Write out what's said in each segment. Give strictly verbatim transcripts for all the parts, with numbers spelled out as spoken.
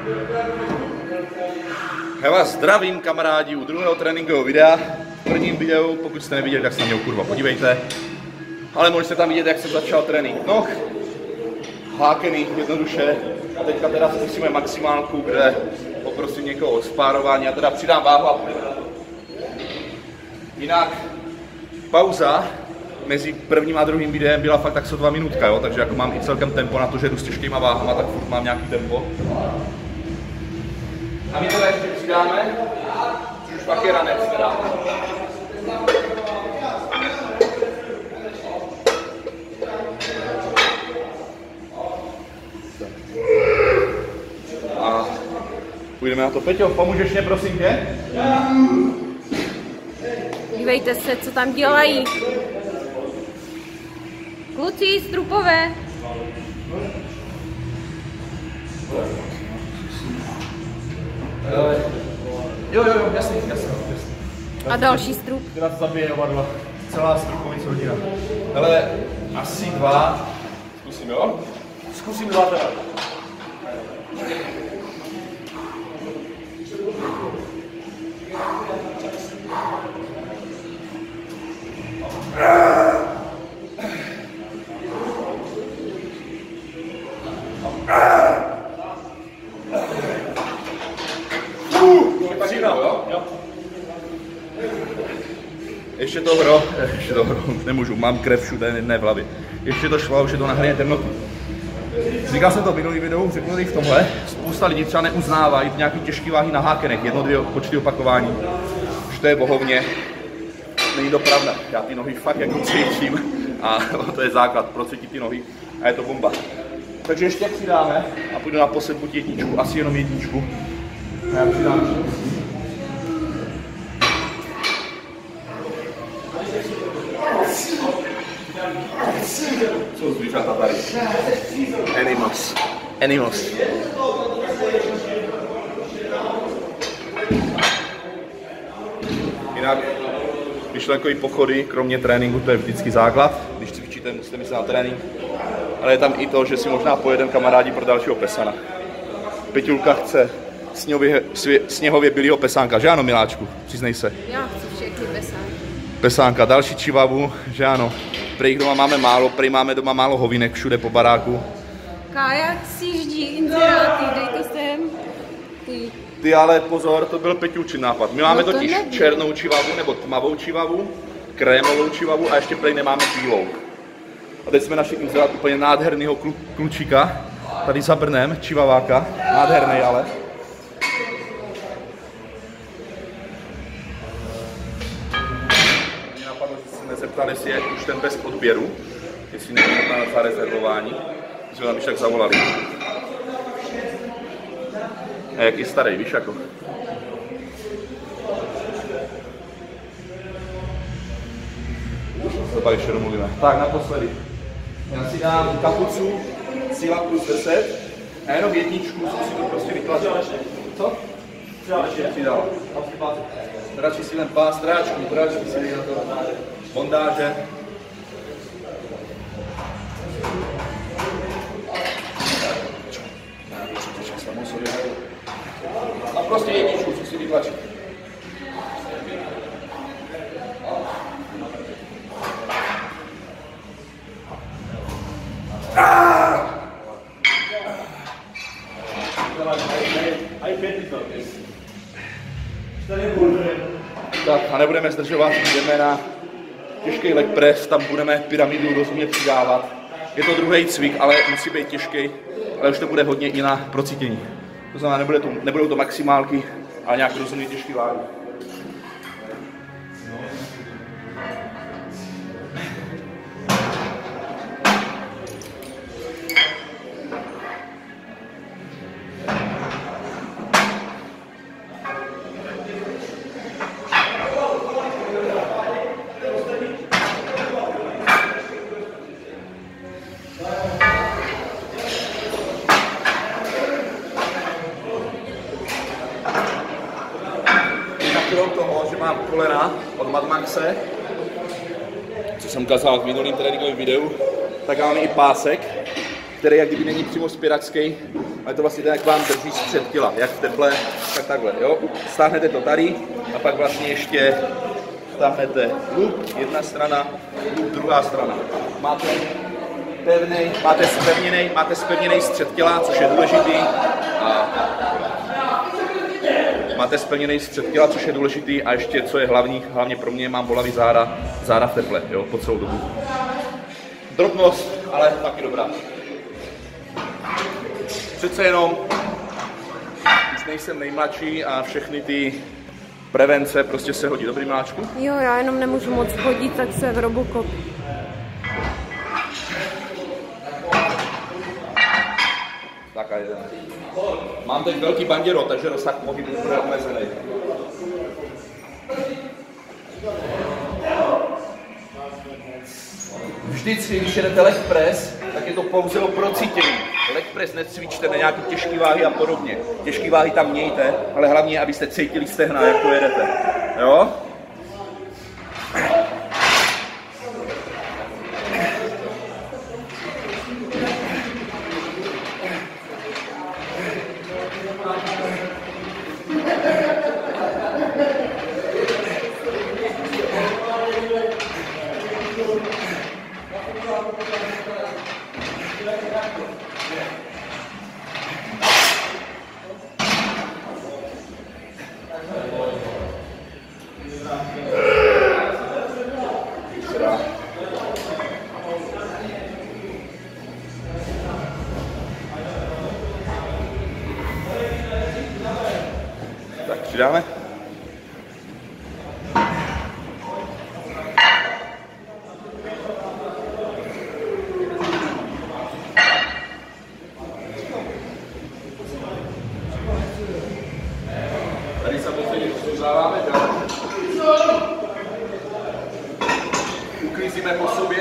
Já vás zdravím, kamarádi, u druhého tréninkového videa. V prvním videu, pokud jste neviděli, tak se na něj kurva podívejte. Ale můžete tam vidět, jak jsem začal trénink noh. Hákený, jednoduše. A teďka teda zkusíme maximálku, kde poprosím někoho o spárování. Já teda přidám váhu a půjdeme na to. Jinak pauza mezi prvním a druhým videem byla fakt tak sotva minutka, jo? Takže jako mám i celkem tempo na to, že jdu s těžkýma váhama, tak furt mám nějaký tempo. A my teda ještě přidáme, už pak je ranec teda. A půjdeme na to. Peťo, pomůžeš mě prosím tě? Dívejte se, co tam dělají. Kluci, strupové. Jo, jo, jo, jasný, jasný, jasný. A další strup. Teda to zabije oba dva. Celá strupovice rodina. Hele, asi dva. Zkusím, jo? Zkusím dva teda. Ještě to hro, ještě to hro, nemůžu, mám krev všude, ne v hlavě. Ještě to šlo, už je to na hraně temnoty. Říkal jsem to v minulý videu, řeknu v tomhle. Spousta lidí třeba neuznávají nějaký těžký váhy na hákenech, jedno, dvě počty opakování. Už to je bohovně. Není to pravda, já ty nohy fakt jako cítím a to je základ, procítit ty nohy a je to bomba. Takže ještě přidáme a půjdu na poslední buď jedničku, asi jenom jedničku. A já přidám ještě. Jsou zvířata tady. Animals. Animals. Jinak myšlenkový pochody, kromě tréninku, to je vždycky základ. Když cvičíte, musíte myslet na trénink. Ale je tam i to, že si možná pojedeme kamarádi pro dalšího pesana. Peťulka chce sněhově, sněhově bílýho pesánka, že ano, miláčku? Přiznej se. Já chci všechny pesánky. Pesánka, další čivavu, že ano. Prej jich doma máme málo, prej máme doma málo hovinek všude po baráku. Kajak si ždí inzeráty, dej to sem. Ty. Ty ale pozor, to byl Peťulčin nápad. My máme no to totiž nevím. černou čivavu nebo tmavou čivavu, krémovou čivavu a ještě prej nemáme bílou. A teď jsme našli inzerát úplně nádherného klu, klučíka, tady za Brnem, čivaváka, nádherný ale. Mě napadlo, že se nezeptal, jestli je už ten bez odběru, jestli není na zarezervování, že jsme tam už tak zavolali. A jak je starý, víš jako. To pak ještě domluvíme. Tak naposledy. Já si dám kapucu, síla plus deset a jenom jedničku, co si to prostě vytlačil. Co? Ještě přidal. Radši si len pás, dráčku, dráčku si dej na to bondáže. A prostě jedničku, co si vytlačit. Tak a nebudeme zdržovat, jdeme na těžký leg press, tam budeme pyramidu rozumně přidávat. Je to druhý cvik, ale musí být těžký, ale už to bude hodně i na procítění. To znamená, nebude to, nebudou to maximálky, ale nějak rozumně těžký váhy. Krom toho, že mám kolena od Mad Maxe, co jsem ukázal v minulém tréninkovém videu, tak mám i pásek, který jak kdyby není přímo spěračský, A je to vlastně tak, jak vám drží střed těla, jak v teple, tak takhle, jo. Stáhnete to tady a pak vlastně ještě stáhnete lup, jedna strana, lup, druhá strana. Máte pevnej, máte spevněnej, máte spevněnej střed těla, což je důležitý. A máte spevněnej střed těla, což je důležitý. A ještě, co je hlavní, hlavně pro mě, mám bolavý záda, záda v teple, jo, po celou dobu. Drobnost, ale taky dobrá. Přece jenom, už nejsem nejmladší a všechny ty prevence prostě se hodí. Dobrý, Máčku? Jo, já jenom nemůžu moc chodit, tak se v Robocop. Tak a jeden. Mám teď velký banděro, takže rozsah pohybu bude omezený. Vždycky, když jedete leg press, tak je to pouze o procítění. Leg press necvičte na nějaké těžké váhy a podobně. Těžké váhy tam mějte, ale hlavně, abyste cítili stehna, jak to jedete. Jo? Tak přidáme. Tady samozřejmě rozsuzáváme dál. Uklízíme po sobě.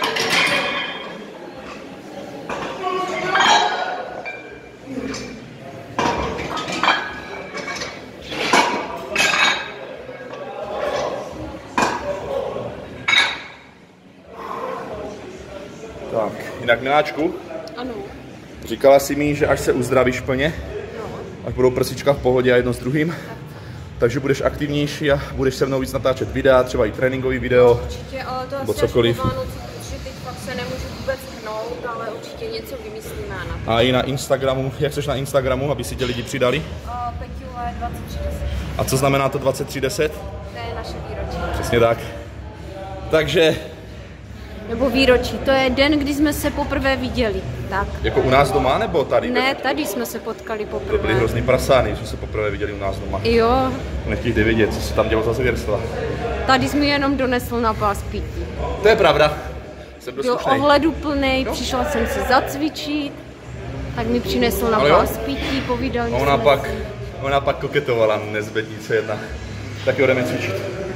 Tak, jinak Miláčku, Ano. říkala jsi mi, že až se uzdravíš plně, No. až budou prsička v pohodě a jedno s druhým, takže budeš aktivnější a budeš se mnou víc natáčet videa, třeba i tréninkový video, Určitě, ale to nebo asi cokoliv. až po Vánoci, protože teď fakt se nemůžu vůbec hnout, ale určitě něco vymyslíme na to. A i na Instagramu, jak jsi na Instagramu, aby si tě lidi přidali? Uh, Pekule dvacet tři deset. A co znamená to dvacet tři deset? To je naše výročí. Přesně tak. Takže, Nebo výročí, to je den, kdy jsme se poprvé viděli. Tak. jako u nás doma, nebo tady? Ne, tady jsme se potkali To byly poprvé. hrozný prasány, že jsme se poprvé viděli u nás doma. Jo, Nechtějí vědět, co se tam dělo za zvěrstva. tady jsi mi jenom donesl na pás pití. To je pravda. Jsem Byl doslušnej. ohleduplnej, přišla jsem si zacvičit, tak mi přinesl na No jo. pás pití, povídali A ona jsme pak, si. ona pak koketovala nezbednice jedna. Tak jo, jdeme cvičit.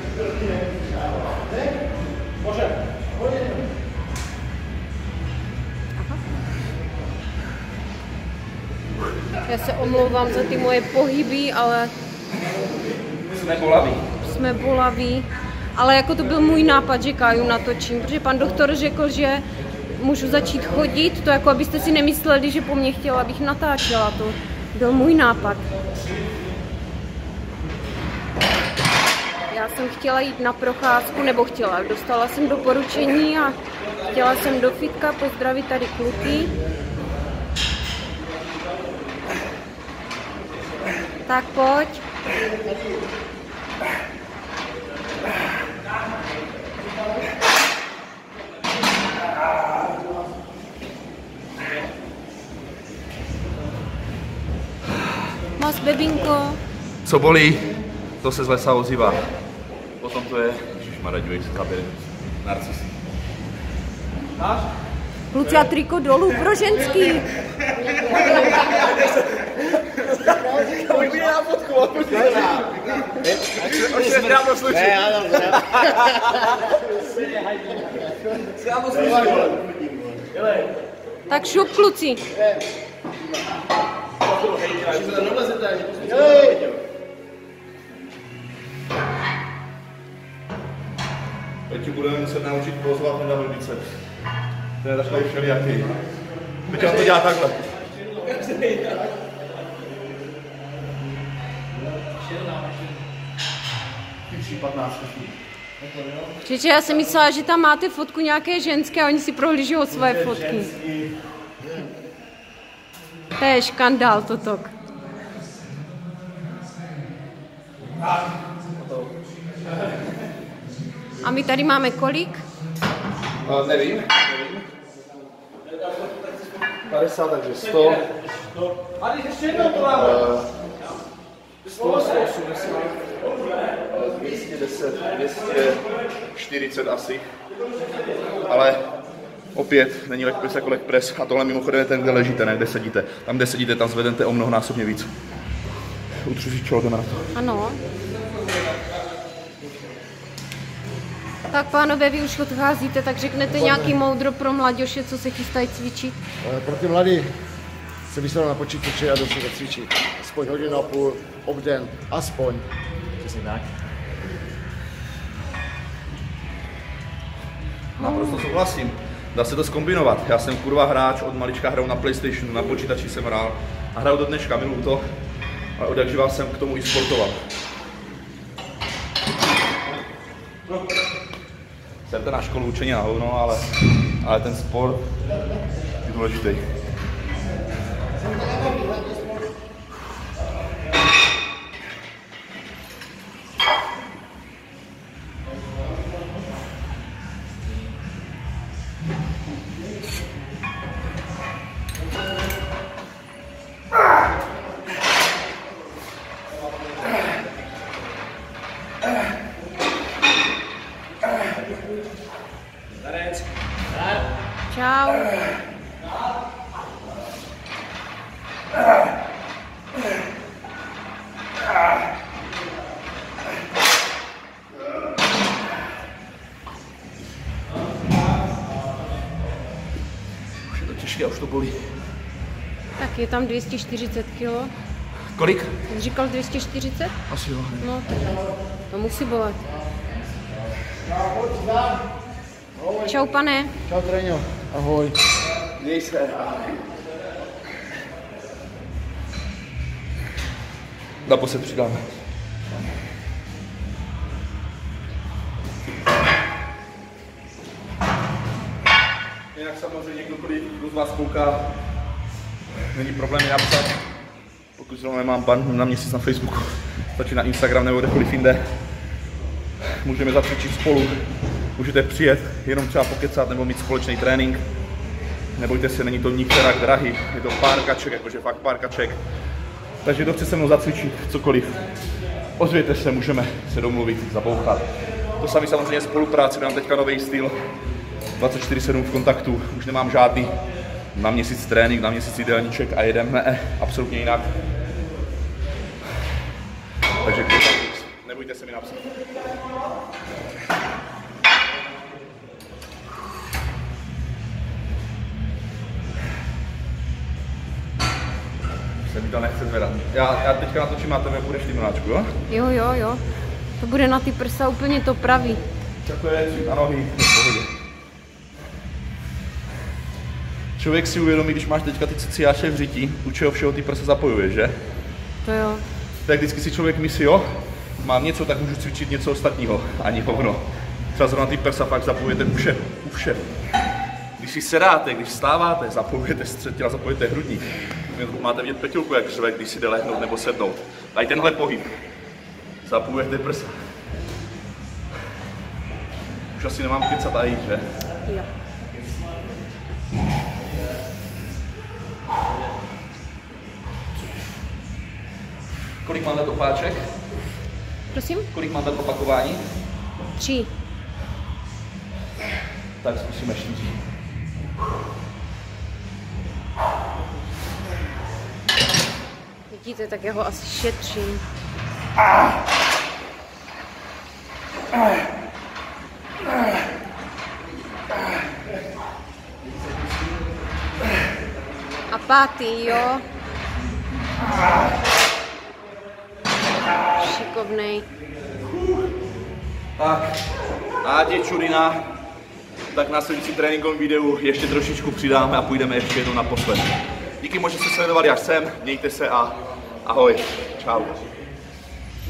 Já se omlouvám za ty moje pohyby, ale Jsme bolaví. jsme bolaví. Ale jako to byl můj nápad, že Káju natočím, protože pan doktor řekl, že můžu začít chodit, to jako abyste si nemysleli, že po mně chtěla, abych natáčela, to byl můj nápad. Já jsem chtěla jít na procházku, nebo chtěla, dostala jsem doporučení a chtěla jsem do fitka pozdravit tady kluky. Tak pojď. Mas, bebinko. Co bolí, to se z lesa ozývá. Potom to je, ježišmarja, dívej se, kabiny, narcis. Kluci, a triko dolů pro ženský. Tak šup, kluci. Teď ti budeme muset naučit pozvat na hledice. To je takový všelijaký. Teď on to dělá takhle. Čiže já jsem myslela, že tam máte fotku nějaké ženské a oni si prohlíží svoje fotky. To je škandál toto. A my tady máme kolik? Uh, nevím, nevím. padesát, takže sto. Uh, sto, sto osmdesát. dvě stě deset, dvě stě čtyřicet asi. Ale opět není leg press jako leg press. A tohle mimochodem je ten, kde ležíte, ne kde sedíte. Tam, kde sedíte, tam zvednete o mnohonásobně víc. Utřeží čelo, jdeme na to. Ano. Tak pánové, vy už odcházíte, tak řeknete nějaký moudro pro mladěše, co se chystají cvičit? Pro ty mladí se vysadou na počítače a jdou si cvičit. Aspoň hodinu a půl obden, aspoň. Přesně tak. Naprosto souhlasím. Dá se to zkombinovat. Já jsem kurva hráč, od malička hraju na PlayStationu, na počítači jsem hrál a hraju do dneška, miluju to. Ale od jak živá jsem k tomu i sportoval. Jsem ten na školu učení na hovno, ale, ale ten sport je důležitý. Čau. Už je to těžké, už to bolí. Tak je tam dvě stě čtyřicet kilo. Kolik? Jsi říkal dvě stě čtyřicet? Asi jo. No, tak to musí bolet. Čau, pane. Čau, Treňo. Ahoj. Měj se. Naposled přidáme. Jinak samozřejmě kdokoliv, kdo z vás kouká, není problém je napsat. Pokud zrovna nemám ban na měsíc na Facebooku, stačí na Instagram nebo kdekoliv jinde. Můžeme zacvičit spolu. Můžete přijet, jenom třeba pokecat nebo mít společný trénink. Nebojte se, není to nikterak drahý, je to pár kaček, jakože fakt pár kaček. Takže kdo chce se mnou zacvičit, cokoliv, ozvěte se, můžeme se domluvit, zabouchat. To samé samozřejmě spolupráce, mám teďka nový styl, dvacet čtyři sedm v kontaktu, už nemám žádný na měsíc trénink, na měsíc jídelníček a jedeme absolutně jinak. Takže nebojte se mi napsat. Se mi to nechce zvedat. Já, já teďka natočím na tebe, budeš ty mláčku, jo? Jo, jo, jo. To bude na ty prsa úplně to pravý. Takové je na nohy, v pohodě. Člověk si uvědomí, když máš teďka ty ciciáše v řití, u čeho všeho ty prsa zapojuje, že? To jo. Tak vždycky si člověk myslí, jo, mám něco, tak můžu cvičit něco ostatního, ani hovno. Třeba zrovna ty prsa fakt zapojujete u všeho, u všeho. Když si sedáte, když vstáváte, zapojujete střed těla, zapojujete hrudník. Máte vidět petilku, jak řve, když si jde lehnout nebo sednout. Tady tenhle pohyb. Zapojujete prsa. Už asi nemám kecat a jít, že? Jo. Kolik mám dát opáček? Prosím? Kolik mám dát opakování? Tři. Tak zkusíme čtyři. Vidíte, tak já ho asi šetřím. A pátý, jo? Šikovnej. Tak, Nádě Čurina, tak na následujícím tréninkovém videu ještě trošičku přidáme a půjdeme ještě jednou naposled. Díky moc, že jste sledovali až sem, mějte se a ahoj, čau.